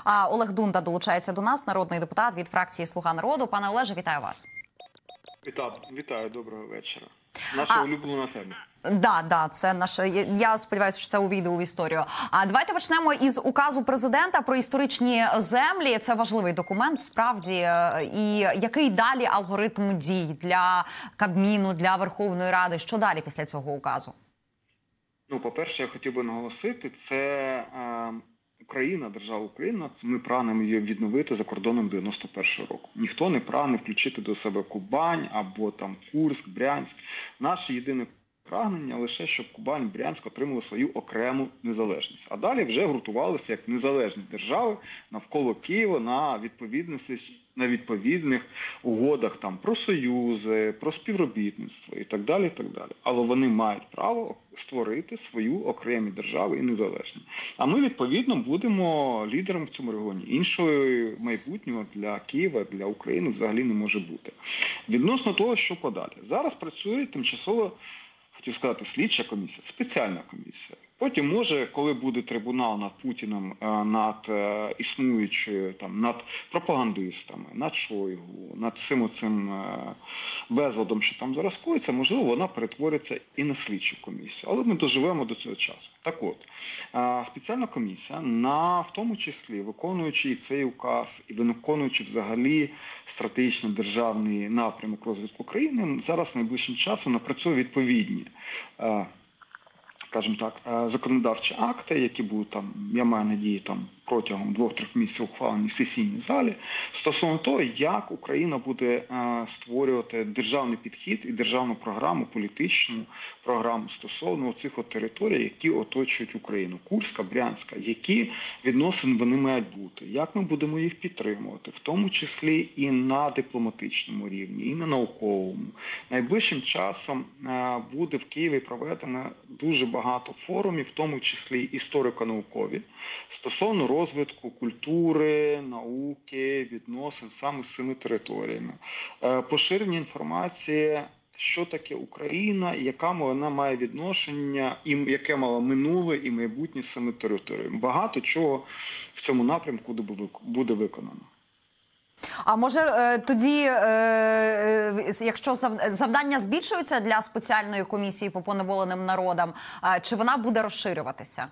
Олег Дунда долучається до нас, народний депутат від фракції «Слуга народу». Пане Олеже, вітаю вас. Вітаю, доброго вечора. Наша улюблена тема. Да, це наша. Я сподіваюся, що це увійде у історію. Давайте почнемо із указу президента про історичні землі. Це важливий документ, справді. І який далі алгоритм дій для Кабміну, для Верховної Ради? Що далі після цього указу? Ну, по-перше, я хотів би наголосити, це Україна, держава Україна, ми прагнемо її відновити за кордоном 91-го року. Ніхто не прагне включити до себе Кубань або там Курськ, Брянськ. Наше єдине прагнення лише, щоб Кубань, Брянськ отримали свою окрему незалежність. А далі вже гуртувалися як незалежні держави навколо Києва на відповідних угодах там про союзи, про співробітництво і так далі, і так далі. Але вони мають право створити свою окремі держави і незалежні. А ми, відповідно, будемо лідером в цьому регіоні. Іншого майбутнього для Києва, для України взагалі не може бути. Відносно того, що подалі. Зараз працює тимчасово, хотів сказати, слідча комісія, спеціальна комісія. Потім, може, коли буде трибунал над Путіним, над існуючою, там, над пропагандистами, над Шойгу, над всім оцим безладом, що там зараз коїться, можливо, вона перетвориться і на слідчу комісію. Але ми доживемо до цього часу. Так от, спеціальна комісія, в тому числі, виконуючи цей указ і виконуючи взагалі стратегічний державний напрямок розвитку країни, зараз найближчим часом напрацює відповідні скажімо так, законодавчі акти, які будуть там, я маю надію, там протягом 2-3 місяців ухвалені в сесійній залі, стосовно того, як Україна буде створювати державний підхід і державну програму, політичну програму стосовно цих територій, які оточують Україну. Курська, Брянська, які відносини вони мають бути, як ми будемо їх підтримувати, в тому числі і на дипломатичному рівні, і на науковому. Найближчим часом буде в Києві проведено дуже багато форумів, в тому числі історико-наукові, стосовно розвитку культури, науки, відносин саме з цими територіями. Поширення інформації, що таке Україна, яка вона має відношення, і яке мало минуле і майбутнє з цими територіями. Багато чого в цьому напрямку буде виконано. А може тоді, якщо завдання збільшуються для спеціальної комісії по поневоленим народам, чи вона буде розширюватися?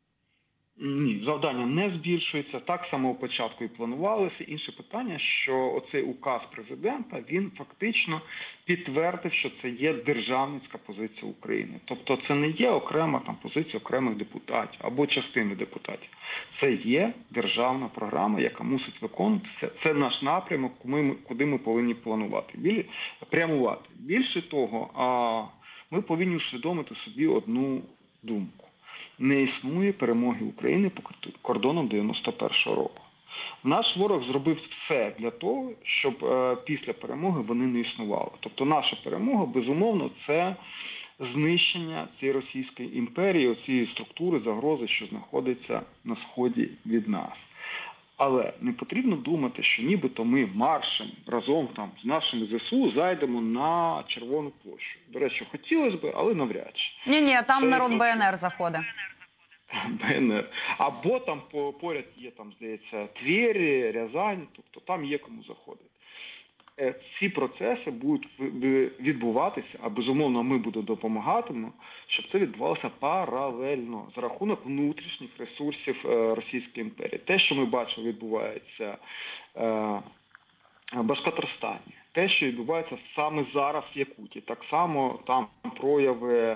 Ні, завдання не збільшується, так само початку і планувалося. Інше питання, що оцей указ президента, він фактично підтвердив, що це є державницька позиція України. Тобто це не є окрема там позиція окремих депутатів або частини депутатів. Це є державна програма, яка мусить виконуватися. Це наш напрямок, куди ми повинні прямувати. Більше того, ми повинні усвідомити собі одну думку. Не існує перемоги України по кордонам 91-го року. Наш ворог зробив все для того, щоб після перемоги вони не існували. Тобто наша перемога, безумовно, це знищення цієї Російської імперії, цієї структури загрози, що знаходиться на сході від нас. Але не потрібно думати, що нібито ми маршем разом там з нашими ЗСУ зайдемо на Червону площу. До речі, хотілося б, але навряд чи. Ні, там це народ БНР заходить. БНР. Або там поряд є, там, здається, Тверь, Рязань, тобто там є кому заходити. Ці процеси будуть відбуватися, а безумовно ми будемо допомагати, щоб це відбувалося паралельно за рахунок внутрішніх ресурсів Російської імперії. Те, що ми бачимо, відбувається в Башкортостані, те, що відбувається саме зараз в Якутії, так само там прояви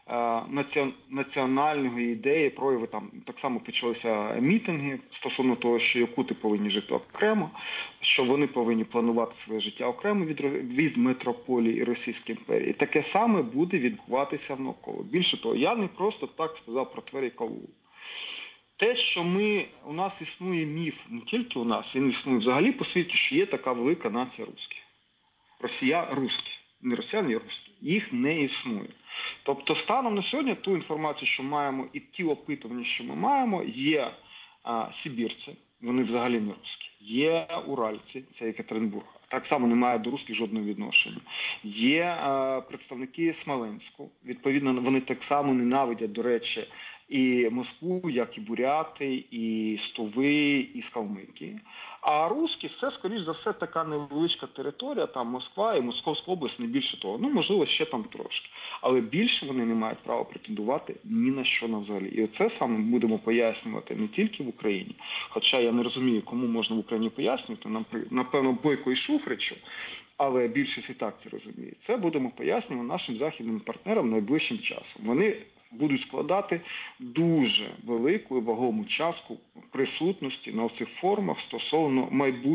національної ідеї, прояви там так само почалися мітинги стосовно того, що якути повинні жити окремо, що вони повинні планувати своє життя окремо від метрополії і Російської імперії. Таке саме буде відбуватися навколо. Більше того, я не просто так сказав про Тверь і Калугу. Те, що у нас існує міф, не тільки у нас, він існує взагалі по світі, що є така велика нація русських. Росія-русські. Не росіяни, а русські. Їх не існує. Тобто станом на сьогодні ту інформацію, що маємо, і ті опитування, що ми маємо, є сибірці, вони взагалі не русські. Є уральці, це Екатеринбург, так само не має до русських жодного відношення. Є представники Смоленську, відповідно, вони так само ненавидять, до речі, і Москву, як і буряти, і з Туви, і з Калмикії. А русські – це, скоріш за все, така невеличка територія, там Москва і Московська область, не більше того. Ну, можливо, ще там трошки. Але більше вони не мають права претендувати ні на що взагалі. І оце саме будемо пояснювати не тільки в Україні, хоча я не розумію, кому можна в Україні пояснювати, напевно, Бойко і Шуфричу, але більшість і так це розуміє. Це будемо пояснювати нашим західним партнерам найближчим часом. Вони будуть складати дуже велику і вагому частку присутності на цих форумах стосовно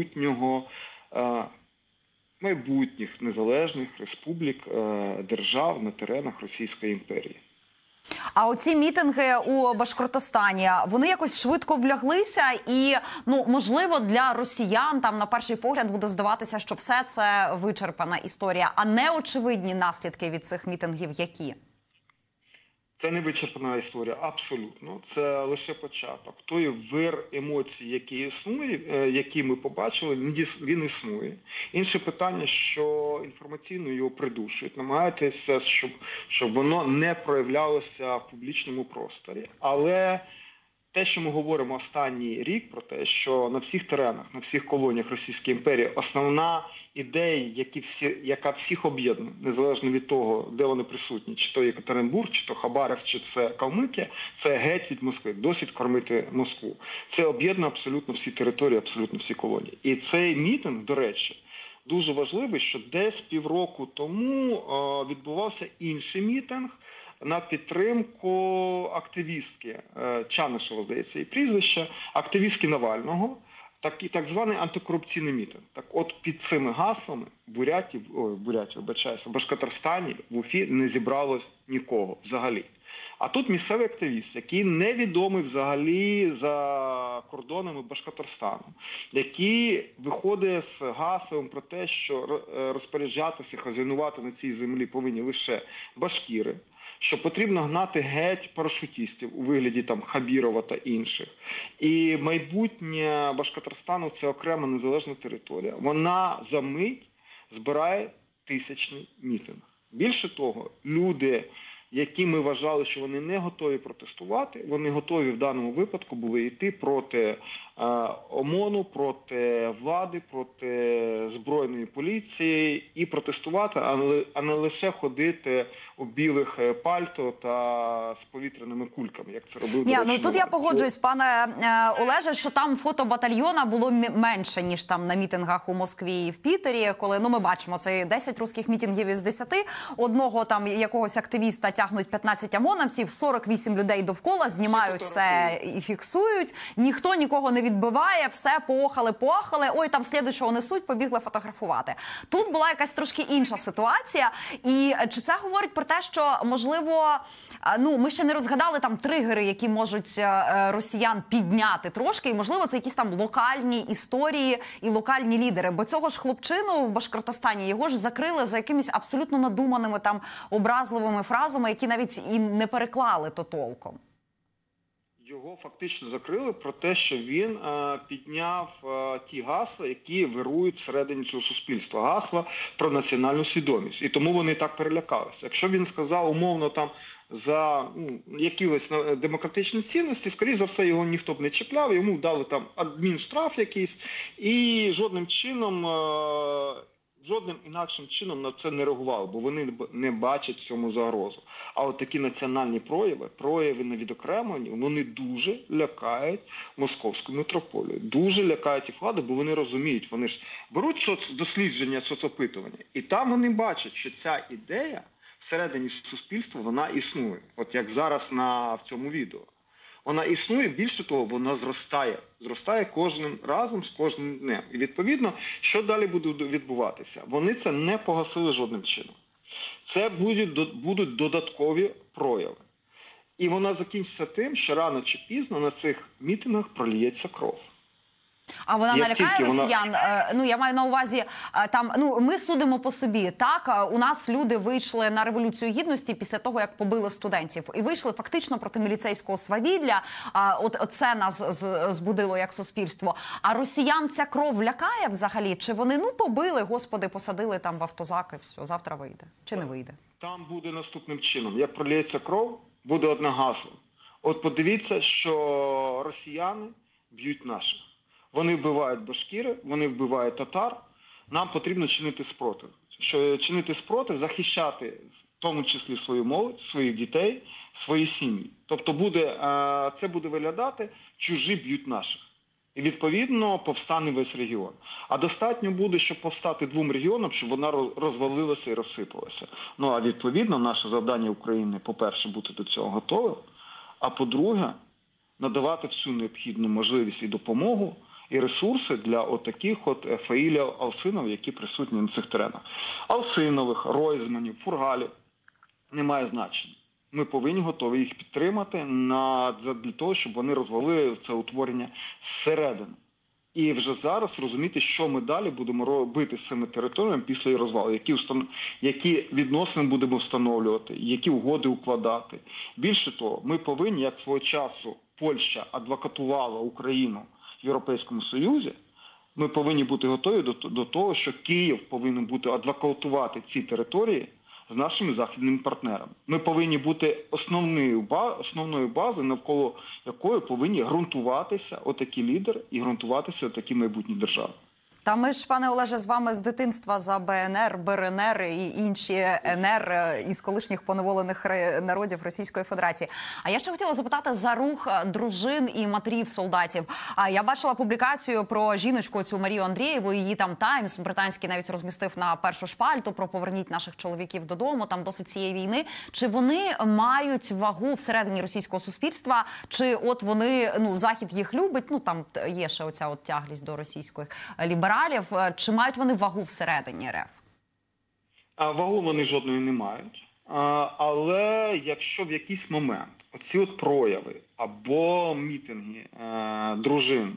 майбутніх незалежних республік, держав на теренах Російської імперії. А оці мітинги у Башкортостані, вони якось швидко вляглися і, можливо, для росіян там на перший погляд буде здаватися, що все це вичерпана історія, а неочевидні наслідки від цих мітингів які? Це не вичерпана історія, абсолютно. Це лише початок. Той вир емоцій, який існує, які ми побачили, він існує. Інше питання, що інформаційно його придушують, намагаються, щоб воно не проявлялося в публічному просторі. Але те, що ми говоримо останній рік про те, що на всіх теренах, на всіх колоніях Російської імперії основна ідея, яка всіх об'єднує, незалежно від того, де вони присутні, чи то Єкатеринбург, чи то Хабарів, чи це Калмикія, це геть від Москви, досить кормити Москву. Це об'єднує абсолютно всі території, абсолютно всі колонії. І цей мітинг, до речі, дуже важливий, що десь півроку тому відбувався інший мітинг на підтримку активістки, Чанишева, здається, її прізвище, активістки Навального, так званий антикорупційний мітинг. Так от під цими гаслами в Башкортостані, в Уфі не зібралось нікого взагалі. А тут місцевий активіст, який невідомий взагалі за кордонами Башкортостану, який виходить з гаслом про те, що розпоряджатися, хазяйнувати на цій землі повинні лише башкіри, що потрібно гнати геть парашутістів у вигляді там Хабірова та інших. І майбутнє Башкортостану – це окрема незалежна територія. Вона за мить збирає тисячний мітинг. Більше того, люди, які ми вважали, що вони не готові протестувати, вони готові в даному випадку були йти проти ОМОНу, проти влади, проти збройної поліції і протестувати, а не лише ходити у білих пальто та з повітряними кульками, як це робив. Тут я погоджуюсь, пане Олеже, що там фото батальйона було менше, ніж там на мітингах у Москві і в Пітері, коли, ми бачимо, це 10 русських мітингів із 10, одного там якогось активіста тягнуть 15 ОМОНовців, 48 людей довкола, знімають все і фіксують, ніхто нікого не відбиває, все, поохали, ой, там слідуючого несуть, побігли фотографувати. Тут була якась трошки інша ситуація, і чи це говорить про те, що, можливо, ми ще не розгадали там тригери, які можуть росіян підняти трошки, і, можливо, це якісь там локальні історії і локальні лідери, бо цього ж хлопчину в Башкортостані, його ж закрили за якимись абсолютно надуманими там образливими фразами, які навіть і не переклали то толком. Його фактично закрили про те, що він підняв ті гасла, які вирують всередині цього суспільства. Гасла про національну свідомість. І тому вони так перелякалися. Якщо він сказав умовно там за якісь демократичні цінності, скоріш за все його ніхто б не чіпляв, йому дали там адмінштраф якийсь і жодним інакшим чином на це не реагували, бо вони не бачать в цьому загрозу. А от такі національні прояви невідокремлені, вони дуже лякають московську митрополію, дуже лякають їх влади, бо вони розуміють, вони ж беруть дослідження, соцопитування, і там вони бачать, що ця ідея всередині суспільства, вона існує. От як зараз в цьому відео. Вона існує, більше того, вона зростає. Зростає кожним разом, з кожним днем. І відповідно, що далі буде відбуватися? Вони це не погасили жодним чином. Це будуть додаткові прояви. І вона закінчиться тим, що рано чи пізно на цих мітингах проліється кров. А вона налякає росіян? Я маю на увазі, ми судимо по собі. Так, у нас люди вийшли на Революцію Гідності після того, як побили студентів. І вийшли фактично проти міліцейського свавілля. Це нас збудило як суспільство. А росіян ця кров лякає взагалі? Чи вони, побили, господи, посадили там в автозаки, все, завтра вийде? Чи не вийде? Там буде наступним чином. Як проліється кров, буде одне гасло. От подивіться, що росіяни б'ють наших. Вони вбивають башкіри, вони вбивають татар. Нам потрібно чинити спротив. Чинити спротив, захищати в тому числі свою молодь, своїх дітей, свої сім'ї. Тобто це буде виглядати, чужі б'ють наших. І відповідно повстане весь регіон. А достатньо буде, щоб повстати двом регіонам, щоб вона розвалилася і розсипалася. Ну а відповідно наше завдання України, по-перше, бути до цього готовим, а по-друге, надавати всю необхідну можливість і допомогу, і ресурси для отаких Фаїлів Алсинов, які присутні на цих теренах. Алсинових, Ройзманів, Фургалів немає значення. Ми повинні готові їх підтримати для того, щоб вони розвалили це утворення зсередини. І вже зараз розуміти, що ми далі будемо робити з цими територіями після її розвалу, які відносини будемо встановлювати, які угоди укладати. Більше того, ми повинні, як свого часу Польща адвокатувала Україну в Європейському Союзі, ми повинні бути готові до того, що Київ повинен бути адвокатувати ці території з нашими західними партнерами. Ми повинні бути основною базою, навколо якої повинні ґрунтуватися отакі лідери і ґрунтуватися отакі майбутні держави. Та ми ж, пане Олеже, з вами з дитинства за БНР, БРНР і інші НР із колишніх поневолених народів Російської Федерації. А я ще хотіла запитати за рух дружин і матерів солдатів. Я бачила публікацію про жіночку цю Марію Андрієву, її там «Таймс» британський навіть розмістив на першу шпальту про «Поверніть наших чоловіків додому», там досить цієї війни. Чи вони мають вагу всередині російського суспільства, чи от вони, Захід їх любить, там є ще оця от тяглість до російських лібералів, чи мають вони вагу всередині РФ? Вагу вони жодної не мають. Але якщо в якийсь момент оці от прояви або мітинги дружин,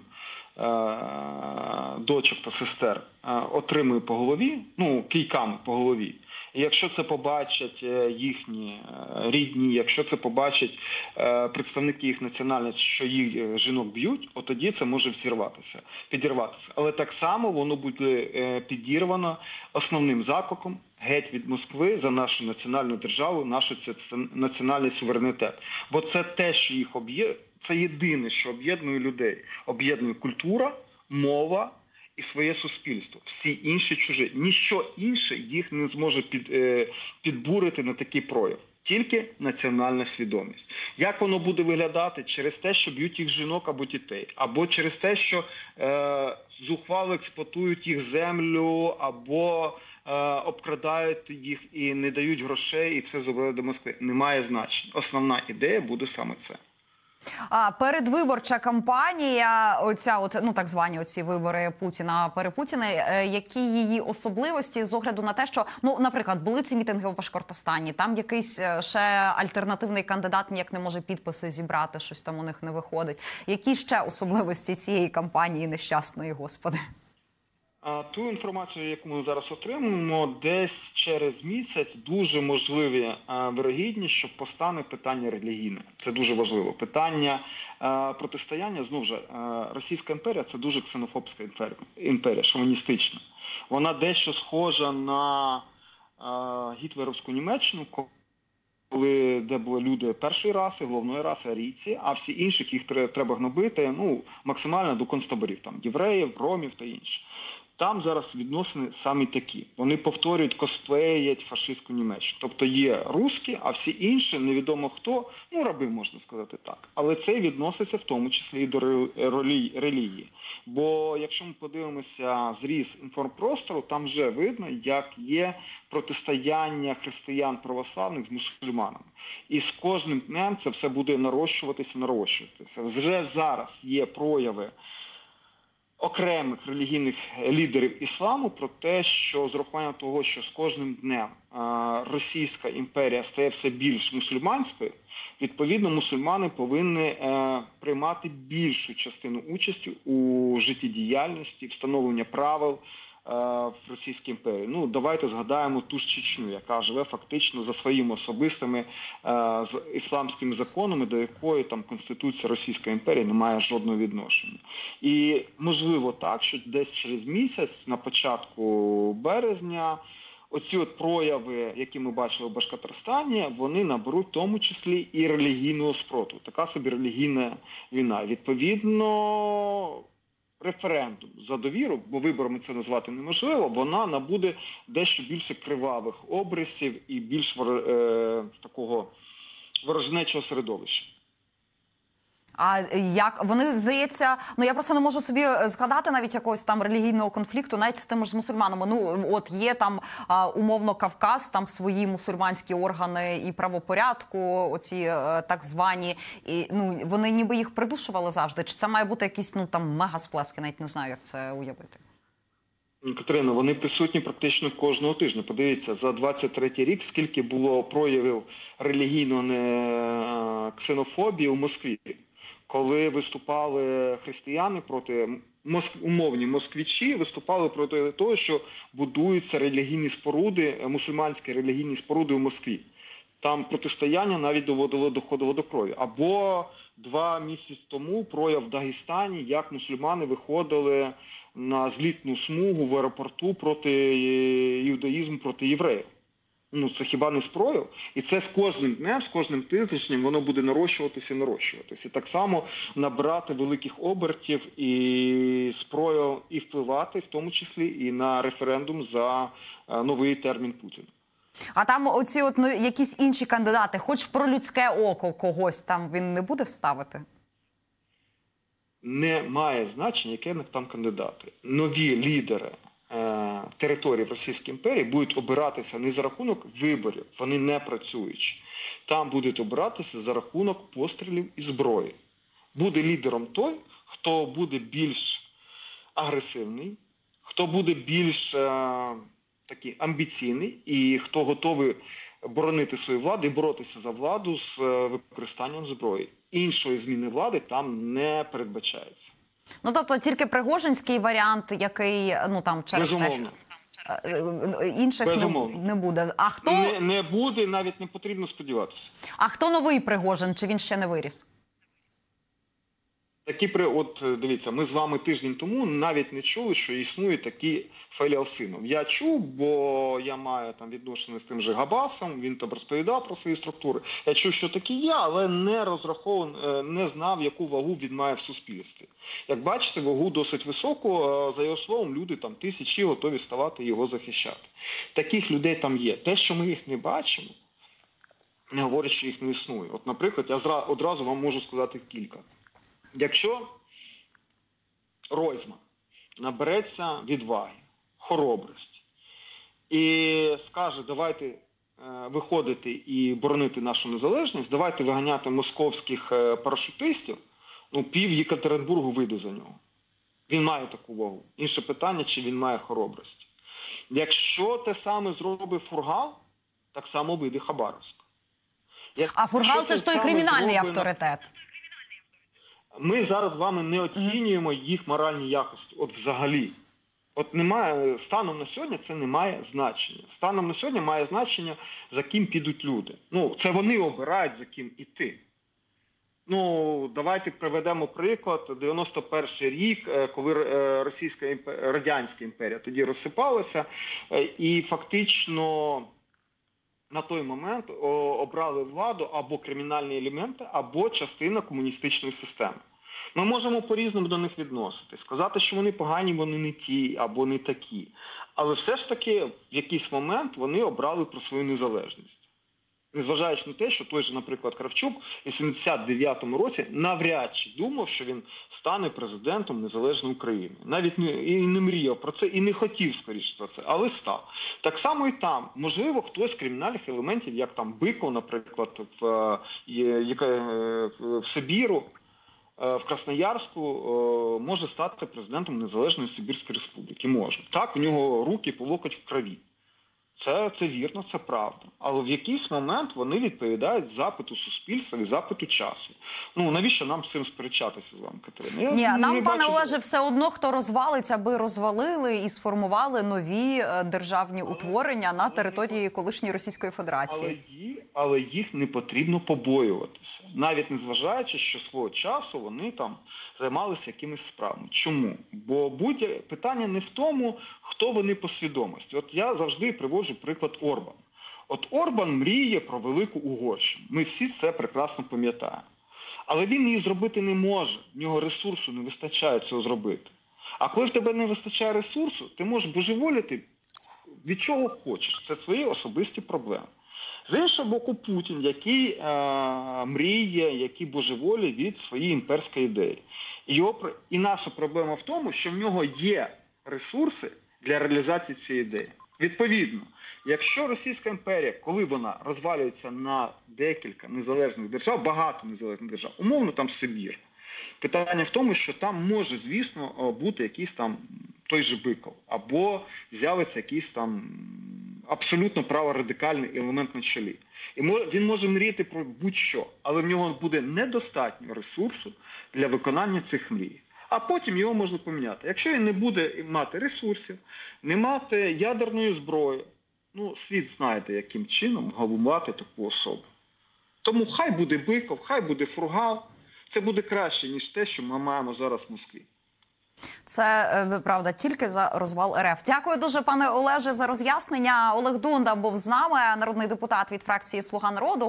дочок та сестер отримує по голові, кийками по голові, і якщо це побачать їхні рідні, якщо це побачать представники їх національності, що їх жінок б'ють, от тоді це може підірватися. Але так само воно буде підірвано основним закликом геть від Москви за нашу національну державу, наш національний суверенітет. Бо це те, що їх об'єднує, це єдине, що об'єднує людей. Об'єднує культура, мова і своє суспільство. Всі інші чужі. Ніщо інше їх не зможе підбурити на такий прояв. Тільки національна свідомість. Як воно буде виглядати? Через те, що б'ють їх жінок або дітей. Або через те, що зухвало експлуатують їх землю, або обкрадають їх і не дають грошей, і це зробили до Москви. Немає значення. Основна ідея буде саме це. Передвиборча кампанія, так звані оці вибори Путіна-Перепутіна, які її особливості з огляду на те, що, наприклад, були ці мітинги в Башкортостані, там якийсь ще альтернативний кандидат ніяк не може підписи зібрати, щось там у них не виходить. Які ще особливості цієї кампанії нещасної, Господи? Ту інформацію, яку ми зараз отримуємо, десь через місяць дуже можливі вирогідність, що постане питання релігійне. Це дуже важливо. Питання протистояння, знову ж, Російська імперія – це дуже ксенофобська імперія, шовіністична. Вона дещо схожа на гітлерівську Німеччину, де були люди першої раси, головної раси, арійці, а всі інші, їх треба гнобити, максимально до концтаборів, там, євреїв, ромів та інше. Там зараз відносини самі такі. Вони повторюють, косплеять фашистську Німеччину. Тобто є русські, а всі інші, невідомо хто, раби, можна сказати так. Але це відноситься в тому числі і до релігії. Бо якщо ми подивимося зріз інформпростору, там вже видно, як є протистояння християн православних з мусульманами. І з кожним днем це все буде нарощуватися. Вже зараз є прояви окремих релігійних лідерів ісламу про те, що з урахуванням того, що з кожним днем Російська імперія стає все більш мусульманською, відповідно мусульмани повинні приймати більшу частину участі у життєдіяльності, встановлення правил в Російській імперії. Давайте згадаємо ту ж Чечню, яка живе фактично за своїми особистими ісламськими законами, до якої там Конституція Російської імперії не має жодного відношення. І можливо так, що десь через місяць, на початку березня, оці от прояви, які ми бачили в Башкортостані, вони наберуть в тому числі і релігійного спротиву. Така собі релігійна війна. Відповідно, референдум за довіру, бо виборами це назвати неможливо, вона набуде дещо більше кривавих обрисів і більш такого ворожнечого середовища. А як вони, здається, я просто не можу собі згадати навіть якогось там релігійного конфлікту, навіть з тими ж мусульманами. От є там умовно Кавказ, там свої мусульманські органи і правопорядку, оці так звані, і вони ніби їх придушували завжди. Чи це має бути якісь там мегасплески? Навіть не знаю, як це уявити. Катерина, вони присутні практично кожного тижня. Подивіться, за 23-й рік скільки було проявів релігійної ксенофобії у Москві. Коли виступали християни проти, умовні москвичі, виступали проти того, що будуються релігійні споруди, мусульманські релігійні споруди у Москві. Там протистояння навіть доходило до крові. Або 2 місяці тому прояв в Дагестані, як мусульмани виходили на злітну смугу в аеропорту проти іудаїзму, проти євреїв. Це хіба не спрояв? І це з кожним днем, з кожним тижнем воно буде нарощуватися і нарощуватися. І так само набирати великих обертів і спрояв, і впливати, в тому числі, і на референдум за новий термін Путіна. А там оці якісь інші кандидати, хоч про людське око когось там він не буде ставити? Не має значення, які там кандидати. Нові лідери території в Російській імперії будуть обиратися не за рахунок виборів, вони не працюючі. Там будуть обиратися за рахунок пострілів і зброї. Буде лідером той, хто буде більш агресивний, хто буде більш такий амбіційний і хто готовий боронити свою владу і боротися за владу з використанням зброї. Іншої зміни влади там не передбачається. Тобто тільки пригожинський варіант, який, через Безумовно. те, інших не буде. А хто... Не буде, навіть не потрібно сподіватися. А хто новий Пригожин, чи він ще не виріс? Дивіться, ми з вами тиждень тому навіть не чули, що існує такий Фелі Алсинов. Я чув, бо я маю там відношення з тим же Габасом, він там розповідав про свої структури. Я чув, що такі є, але не знав, яку вагу він має в суспільстві. Як бачите, вагу досить високу, за його словом, люди там тисячі готові ставати і його захищати. Таких людей там є. Те, що ми їх не бачимо, не говорить, що їх не існує. Наприклад, я одразу вам можу сказати кілька. Якщо Ройзман набереться відваги, хоробрості і скаже, давайте виходити і боронити нашу незалежність, давайте виганяти московських парашутистів, пів Єкатеринбургу вийде за нього. Він має таку вагу. Інше питання, чи він має хоробрості. Якщо те саме зробить Фургал, так само вийде Хабаровськ. А Фургал – це ж той кримінальний авторитет. Ми зараз з вами не оцінюємо їх моральні якості. Взагалі. Немає, станом на сьогодні це не має значення. Станом на сьогодні має значення, за ким підуть люди. Це вони обирають, за ким іти. Давайте приведемо приклад. 91-й рік, коли Радянська імперія тоді розсипалася, і фактично на той момент обрали владу або кримінальні елементи, або частина комуністичної системи. Ми можемо по-різному до них відноситись, сказати, що вони погані, вони не ті, або не такі. Але все ж таки в якийсь момент вони обрали про свою незалежність. Незважаючи на те, що той же, наприклад, Кравчук у 79-му році навряд чи думав, що він стане президентом незалежної України. Навіть не мріяв про це і не хотів, скоріше за це, але став. Так само і там. Можливо, хтось з кримінальних елементів, як там Биков, наприклад, в Сибіру, в Красноярську, може стати президентом Незалежної Сибірської Республіки. Може. Так, у нього руки по локоть в крові. Це вірно, це правда. Але в якийсь момент вони відповідають запиту суспільства і запиту часу. Навіщо нам з цим сперечатися з вами, Катерина? Ні, нам, пане Олеже, все одно, хто розвалиться, аби розвалили і сформували нові державні утворення на території колишньої Російської Федерації. але їх не потрібно побоюватися. Навіть незважаючи, що свого часу вони там займалися якимись справами. Чому? Бо питання не в тому, хто вони по свідомості. От я завжди приводжу приклад Орбана. От Орбан мріє про велику Угорщину. Ми всі це прекрасно пам'ятаємо. Але він її зробити не може. В нього ресурсу не вистачає цього зробити. А коли в тебе не вистачає ресурсу, ти можеш божеволіти від чого хочеш. Це твої особисті проблеми. З іншого боку, Путін, який мріє, який божеволіє від своєї імперської ідеї. І наша проблема в тому, що в нього є ресурси для реалізації цієї ідеї. Відповідно, якщо Російська імперія, коли вона розвалюється на декілька незалежних держав, багато незалежних держав, умовно там Сибір, питання в тому, що там може, звісно, бути якийсь там той же Биков, або з'явиться якийсь там абсолютно праворадикальний елемент на чолі. І він може мріяти про будь-що, але в нього буде недостатньо ресурсу для виконання цих мрій. А потім його можна поміняти. Якщо він не буде мати ресурсів, не мати ядерної зброї, світ знаєте, яким чином галумати таку особу. Тому хай буде Биков, хай буде Фургал, це буде краще, ніж те, що ми маємо зараз в Москві. Це, правда, тільки за розвал РФ. Дякую дуже, пане Олеже, за роз'яснення. Олег Дунда був з нами, народний депутат від фракції «Слуга народу».